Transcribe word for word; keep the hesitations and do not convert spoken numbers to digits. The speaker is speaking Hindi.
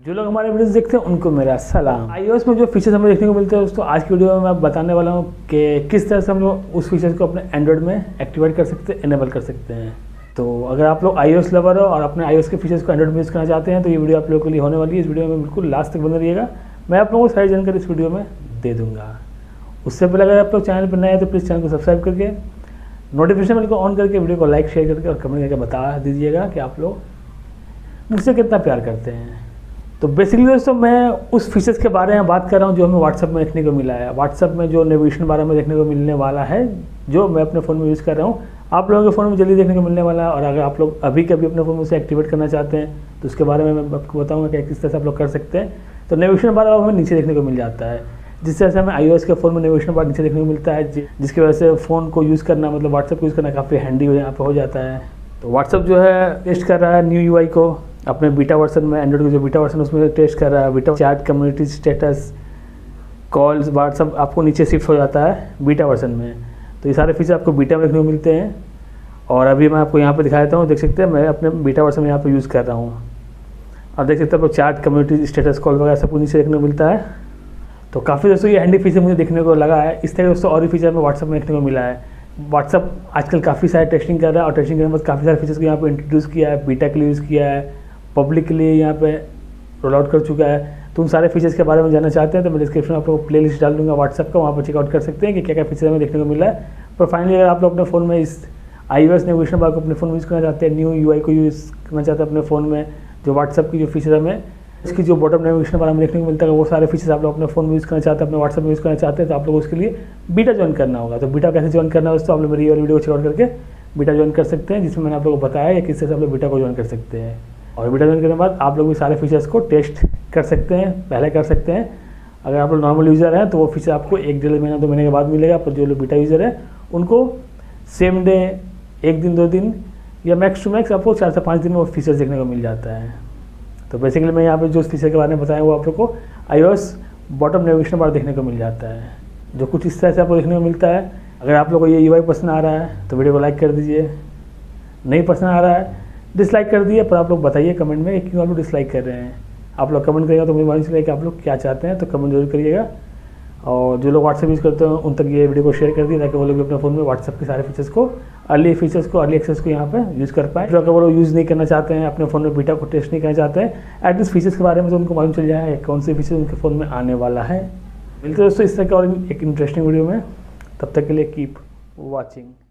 जो लोग हमारे वीडियोस देखते हैं उनको मेरा सलाम। आईओएस में जो फीचर्स हमें देखने को मिलते हैं दोस्तों, आज की वीडियो में मैं बताने वाला हूँ कि किस तरह से हम लोग उस फीचर्स को अपने एंड्रॉइड में एक्टिवेट कर सकते हैं, इनेबल कर सकते हैं। तो अगर आप लोग आईओएस लवर हो और अपने आईओएस के फीचर्स को एंड्रॉइड में यूज़ करना चाहते हैं तो ये वीडियो आप लोगों के लिए होने वाली है। इस वीडियो में बिल्कुल लास्ट तक बने रहिएगा, मैं आप लोगों को सारी जानकारी इस वीडियो में दे दूँगा। उससे पहले अगर आप लोग चैनल पर नए हैं तो प्लीज़ चैनल को सब्सक्राइब करके नोटिफिकेशन बेल को ऑन करके वीडियो को लाइक शेयर करके और कमेंट करके बता दीजिएगा कि आप लोग मुझसे कितना प्यार करते हैं। तो बेसिकली दोस्तों मैं उस फीचर्स के बारे में बात कर रहा हूँ जो हमें व्हाट्सएप में देखने को मिला है। व्हाट्सएप में जो नेविगेशन बारे में देखने को मिलने वाला है, जो मैं अपने फ़ोन में यूज़ कर रहा हूँ, आप लोगों के फ़ोन में जल्दी देखने को मिलने वाला है। और अगर आप लोग अभी कभी अपने फ़ोन में उसे एक्टिवेट करना चाहते हैं तो उसके बारे में मैं आपको बताऊँगा कि किस तरह से आप लोग कर सकते हैं। तो नेविगेशन बार हमें नीचे देखने को मिल जाता है, जिस तरह से हमें आईओएस के फ़ोन में नेविगेशन बार नीचे देखने को मिलता है, जिसकी वजह से फ़ोन को यूज़ करना मतलब व्हाट्सएप को यूज़ करना काफ़ी हैंडी हो यहाँ पर हो जाता है। तो व्हाट्सएप जो है टेस्ट कर रहा है न्यू यूआई को अपने बीटा वर्जन में, एंड्रॉइड का जो बीटा वर्जन उसमें टेस्ट कर रहा है। Beta chat, community status, calls, WhatsApp आपको नीचे शिफ्ट हो जाता है बीटा वर्जन में। तो ये सारे फीचर आपको बीटा में देखने को मिलते हैं। और अभी मैं आपको यहाँ पे दिखा देता हूँ, देख सकते हैं मैं अपने बीटा वर्जन में यहाँ पे यूज़ कर रहा हूँ और देख सकते हैं आपको चैट, कम्युनिटी स्टेटस, कॉल वगैरह सब कुछ नीचे देखने को मिलता है। तो काफ़ी दोस्तों ये हैंडी फीचर मुझे देखने को लगा है। इस तरह दोस्तों और भी फीचर में व्हाट्सएप में देखने को मिला है। व्हाट्सएप आजकल काफ़ी सारे टेस्टिंग कर रहा है और टेस्टिंग करने के बाद काफ़ी सारे फीचर्स को यहाँ पे इंट्रोड्यूस किया है, बीटा के लिए यूज़ किया है, पब्लिक के लिए यहाँ पे रोल आउट कर चुका है। तो उन सारे फीचर्स के बारे में जानना चाहते हैं तो मैं डिस्क्रिप्शन में आप लोग प्ले लिस्ट डाल दूँगा व्हाट्सएप का, वहाँ पर चेकआउट कर सकते हैं कि क्या क्या फीचर हमें देखने को मिला है। पर फाइनली अगर आप लोग अपने फ़ोन में इस आईओएस नेविगेशन बार को अपने फ़ोन में यूज़ करना चाहते हैं, न्यू यूआई को यूज़ करना चाहते हैं अपने फ़ोन में, जो व्हाट्सएप की जो फीचर हमें इसकी जो बॉटम नेविगेशन बार हमें देखने को मिलता है, वो सारे फीचर्स आप लोग अपने फ़ोन में यूज़ करना चाहते हैं, अपने व्हाट्सएप में यूज़ करना चाहते हैं तो आप लोग उसके लिए बीटा ज्वाइन करना होगा। तो बीटा कैसे ज्वाइन करना है दोस्तों, आप लोग मेरी वाली वीडियो को चेकआउट करके बीटा ज्वाइन कर सकते हैं, जिसमें मैंने आप लोगों को बताया है किस तरह से आप लोग बीटा को ज्वाइन कर सकते हैं। और बीटा ज्वाइन करने के बाद आप लोग भी सारे फीचर्स को टेस्ट कर सकते हैं, पहले कर सकते हैं। अगर आप लोग नॉर्मल यूज़र हैं तो वो फीचर आपको एक डेढ़ महीना दो महीने के बाद मिलेगा, पर जो लोग बीटा यूज़र है उनको सेम डे, एक दिन दो दिन या मैक्स टू मैक्स आपको चार से पाँच दिन में वो फीचर्स देखने को मिल जाता है। तो बेसिकली मैं यहाँ पे जो फीचर के बारे में बताया वो आप लोग को आईओएस बॉटम नेविगेशन बार देखने को मिल जाता है, जो कुछ इस तरह से आपको देखने को मिलता है। अगर आप लोग को ये यूआई पसंद आ रहा है तो वीडियो को लाइक कर दीजिए, नहीं पसंद आ रहा है डिसलाइक कर दिए। पर आप लोग बताइए कमेंट में क्यों आप लोग डिसलाइक कर रहे हैं। आप लोग कमेंट करिएगा तो मुझे मालूम चलेगा कि आप लोग क्या चाहते हैं, तो कमेंट जरूर करिएगा। और जो लोग व्हाट्सएप यूज़ करते हैं उन तक ये वीडियो को शेयर कर दिए ताकि वो लोग भी अपने फ़ोन में व्हाट्सएप के सारे फीचर्स को, अर्ली फीचर्स को, अर्ली एक्सेस को यहाँ पे यूज़ कर पाए। जो अगर वो लोग यूज़ नहीं करना चाहते हैं, अपने फ़ोन में बीटा को टेस्ट नहीं करना चाहते हैं, एटलीस्ट फीचर्स के बारे में तो उनको मालूम चल जाए कौन से फीचर उनके फ़ोन में आने वाला है। मिलते दोस्तों इस तरह के और एक इंटरेस्टिंग वीडियो में, तब तक के लिए कीप वॉचिंग।